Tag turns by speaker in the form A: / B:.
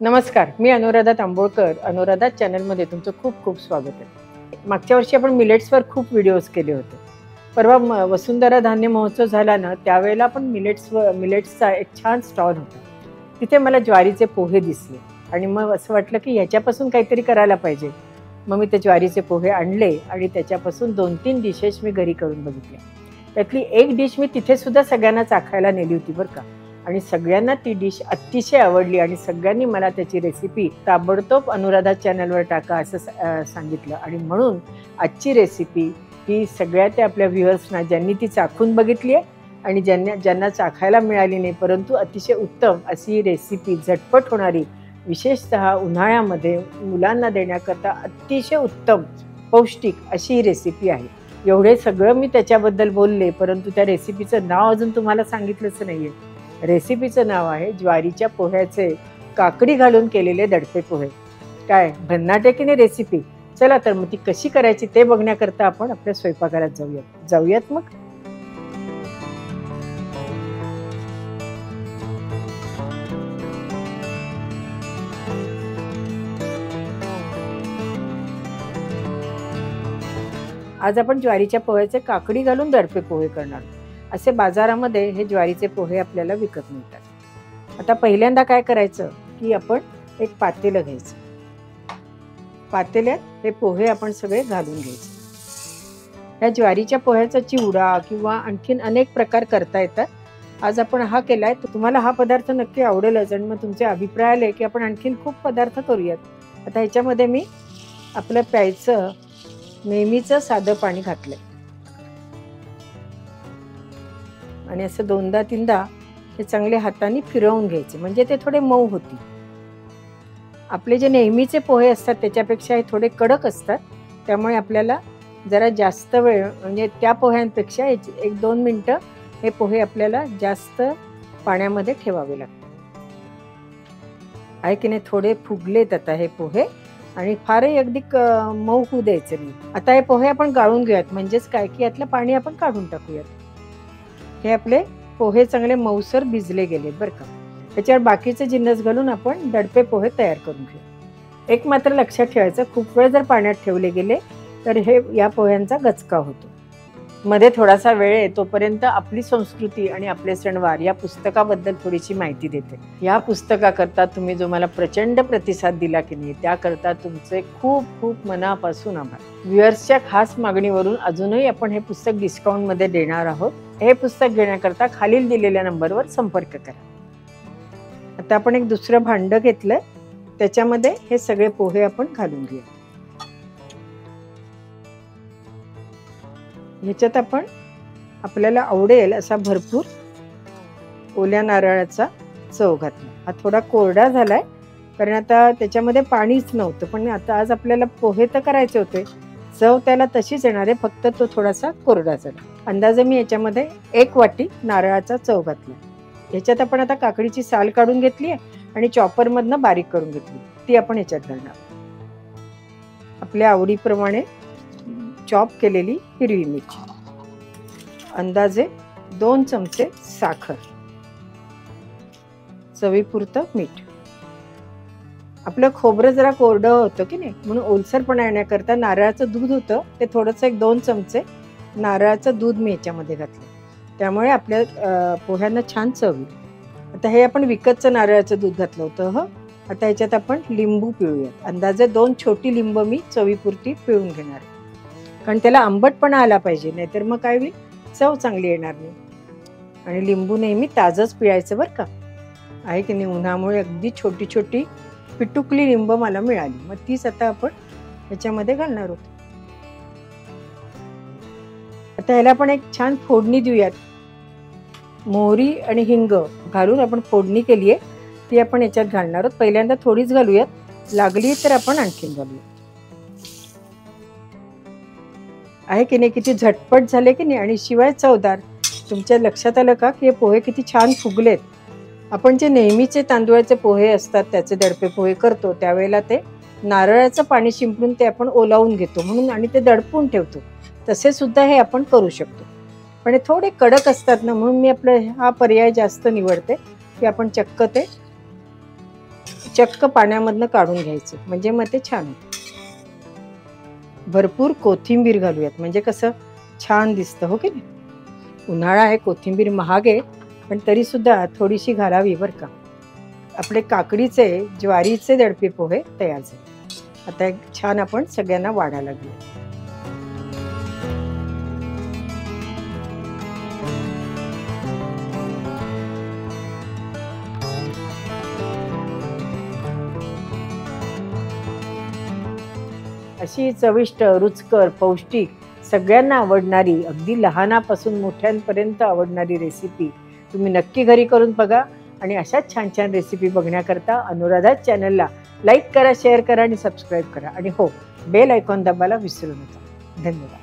A: नमस्कार, मी अनुराधा तांबोळकर. अनुराधा चॅनलमध्ये तुमचं खूप खूप स्वागत आहे. मागच्या वर्षी आपण मिलेट्सवर खूप व्हिडिओज केले होते. परवा वसुंधरा धान्य महोत्सव झाला ना, त्यावेळेला पण मिलेट्सचा एक छान स्टॉल होता. तिथे मला ज्वारीचे पोहे दिसले आणि मग असं वाटलं की ह्याच्यापासून काहीतरी करायला पाहिजे. मग मी ते ज्वारीचे पोहे आणले आणि त्याच्यापासून 2-3 डिशेस मी घरी करून बघितल्या. त्यातली एक डिश मी तिथे सुद्धा सगळ्यांना चाखायला नेली होती बरं का. आणि सगळ्यांना ती डिश अतिशय आवडली आणि सगळ्यांनी मला त्याची रेसिपी ताबडतोब अनुराधा चॅनलवर टाका असं सांगितलं. आणि म्हणून आजची रेसिपी ही सगळ्या त्या आपल्या व्ह्युअर्सना ज्यांनी ती चाखून बघितली आहे आणि ज्यांना चाखायला मिळाली नाही परंतु अतिशय उत्तम अशी रेसिपी, झटपट होणारी, विशेषतः उन्हाळ्यामध्ये मुलांना देण्याकरता अतिशय उत्तम पौष्टिक अशी ही रेसिपी आहे. एवढे सगळं मी त्याच्याबद्दल बोलले परंतु त्या रेसिपीचं नाव अजून तुम्हाला सांगितलंच नाही आहे. रेसिपीचं नाव आहे ज्वारीच्या पोह्याचे काकडी घालून केलेले दडपे पोहे. काय भन्नाट आहे की नाही रेसिपी? चला तर मग ती कशी करायची ते बघण्याकरता आपण आपल्या स्वयंपाकघरात जाऊयात मग. आज आपण ज्वारीच्या पोह्याचे काकडी घालून दडपे पोहे करणार. असे बाजारामध्ये हे ज्वारीचे पोहे आपल्याला विकत मिळतात. आता पहिल्यांदा काय करायचं की आपण एक पातेलं घ्यायचं. पातेल्यात हे पोहे आपण सगळे घालून घ्यायचे. ह्या ज्वारीच्या पोह्याचा चिवडा किंवा आणखीन अनेक प्रकार करता येतात. आज आपण हा केलाय तर तुम्हाला हा पदार्थ नक्की आवडेलच आणि मग तुमचे अभिप्राय आले की आपण आणखीन खूप पदार्थ करूयात. आता ह्याच्यामध्ये मी आपलं प्यायचं नेहमीचं साधं पाणी घातलंय आणि असं 2दा-3दा हे चांगले हाताने फिरवून घ्यायचे म्हणजे ते थोडे मऊ होतील. आपले जे नेहमीचे पोहे असतात त्याच्यापेक्षा हे थोडे कडक असतात. त्यामुळे आपल्याला जरा जास्त वेळ म्हणजे त्या पोह्यांपेक्षा 1-2 मिनटं हे पोहे आपल्याला जास्त पाण्यामध्ये ठेवावे लागतात. आहे की नाही? थोडे फुगलेत आता हे पोहे आणि फारही अगदी मऊ होऊ द्यायचं नाही. आता हे पोहे आपण गाळून घेऊयात. म्हणजेच काय की यातलं पाणी आपण काढून टाकूयात. हे आपले पोहे चांगले मऊसर भिजले गेले बरं का. त्याच्यावर बाकीचे जिन्नस घालून आपण दडपे पोहे तयार करून घेऊ. एक मात्र लक्षात ठेवायचं, खूप वेळ जर पाण्यात ठेवले गेले तर हे या पोह्यांचा गचका होतो. मध्ये थोडासा वेळ आहे तोपर्यंत आपली संस्कृती आणि आपले सणवार या पुस्तकाबद्दल थोडीशी माहिती देते. या पुस्तकाकरता तुम्ही जो मला प्रचंड प्रतिसाद दिला की नाही त्याकरता तुमचे खूप खूप मनापासून आभार. व्ह्युअर्सच्या खास मागणीवरून अजूनही आपण हे पुस्तक डिस्काउंटमध्ये देणार आहोत. हे पुस्तक घेण्याकरता खालील दिलेल्या नंबरवर संपर्क करा. आता आपण एक दुसरं भांडं घेतलंय. त्याच्यामध्ये हे सगळे पोहे आपण घालून घेऊया. ह्याच्यात आपण आपल्याला आवडेल असा भरपूर ओल्या नारळाचा चव घातला. हा थोडा कोरडा झालाय कारण आता त्याच्यामध्ये पाणीच नव्हतं. पण आता आज आपल्याला पोहे तर करायचे होते. चव त्याला तशीच येणार आहे, फक्त तो थोडासा कोरडा झाला. अंदाजे मी याच्यामध्ये 1 वाटी नारळाचा चव घातला. ह्याच्यात आपण आता काकडीची साल काढून घेतली आहे आणि चॉपरमधनं बारीक करून घेतली. ती आपण ह्याच्यात घालणार. आपल्या आवडीप्रमाणे चॉप केलेली हिरवी मिरची, अंदाजे 2 चमचे साखर, चवीपुरतं मीठ. आपलं खोबरं जरा कोरडं होतं की नाही म्हणून ओलसरपणा येण्याकरता नारळाचं दूध होतं ते थोडंसं 1-2 चमचे नारळाचं दूध मी याच्यामध्ये घातलं. त्यामुळे आपल्या पोह्यांना छान चव येईल. आता हे आपण विकतचं नारळाचं दूध घातलं होतं. आता ह्याच्यात आपण लिंबू पिळूयात. अंदाजे 2 छोटी लिंब मी चवीपुरती पिळून घेणार आहे कारण त्याला आंबटपणा आला पाहिजे, नाहीतर मग काय होईल, चव चांगली येणार नाही. आणि लिंबू नेहमी ताजंच पिळायचं बरं का. आहे की नाही? उन्हामुळे अगदी छोटी छोटी पिटुकली लिंब मला मिळाली, मग तीच आता आपण ह्याच्यामध्ये घालणार आहोत. आता ह्याला आपण एक छान फोडणी देऊयात. मोहरी आणि हिंग घालून आपण फोडणी केली आहे ती आपण याच्यात घालणार आहोत. पहिल्यांदा थोडीच घालूयात, लागली तर आपण आणखीन घालूयात. आहे की नाही? किती झटपट झाले की नाही आणि शिवाय चवदार. तुमच्या लक्षात आलं का की हे पोहे किती छान फुगलेत. आपण जे नेहमीचे तांदूळाचे पोहे असतात त्याचे दडपे पोहे करतो त्यावेळेला ते नारळाचं पाणी शिंपडून ते आपण ओलावून घेतो म्हणून आणि ते दडपून ठेवतो. तसे सुद्धा हे आपण करू शकतो. पण हे थोडे कडक असतात ना म्हणून मी आपला हा पर्याय जास्त निवडते की आपण चक्क ते चक्क पाण्यामधनं काढून घ्यायचे, म्हणजे मग ते छान होतं. भरपूर कोथिंबीर घालूयात, म्हणजे कसं छान दिसतं, हो की नाही. उन्हाळा आहे, कोथिंबीर महाग आहे, पण तरी सुद्धा थोडीशी घालावी बरं का. आपले काकडीचे ज्वारीचे दडपे पोहे तयार झाले. आता एक छान आपण सगळ्यांना वाढायला लागलो. अशी चविष्ट, रुचकर, पौष्टिक, सगळ्यांना आवडणारी, अगदी लहानापासून मोठ्यांपर्यंत आवडणारी रेसिपी तुम्ही नक्की घरी करून बघा. आणि अशाच छान छान रेसिपी बघण्याकरता अनुराधा चॅनलला लाईक करा, शेअर करा आणि सबस्क्राईब करा. आणि हो, बेल आयकॉन दाबायला विसरू नका. धन्यवाद.